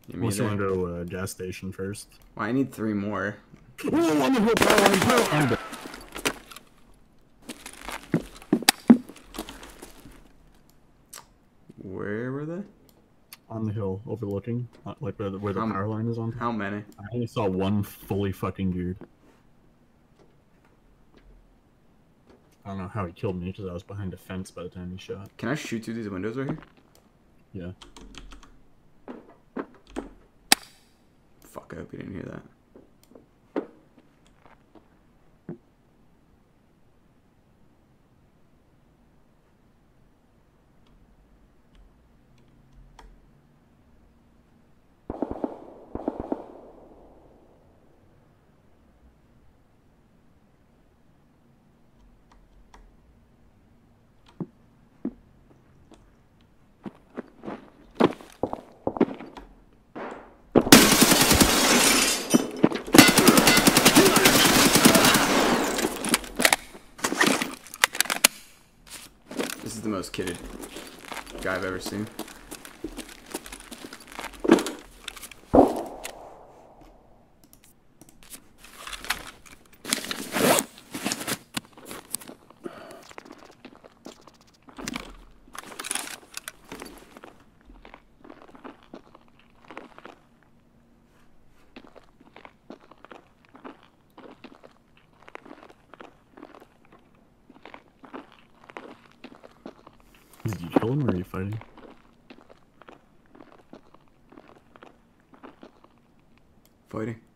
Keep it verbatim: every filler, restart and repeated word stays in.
Yeah, Unless you want to go to a gas station first. Well, I need three more. Oh, on the hill, power line, power line. Where were they? On the hill, overlooking, like where the, where the how, power line is on. How many? I only saw one fully fucking dude. I don't know how he killed me because I was behind a fence by the time he shot. Can I shoot through these windows right here? Yeah. Fuck, I hope you didn't hear that. This is the most kitted guy I've ever seen. Did you kill him or are you fighting? Fighting.